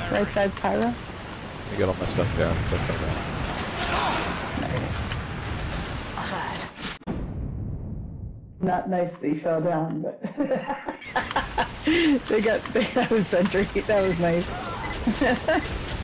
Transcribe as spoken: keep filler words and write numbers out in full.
Right side pyro. I got all my stuff down. Stuff like Nice. Not nice that he fell down, but they got they got a sentry. That was nice.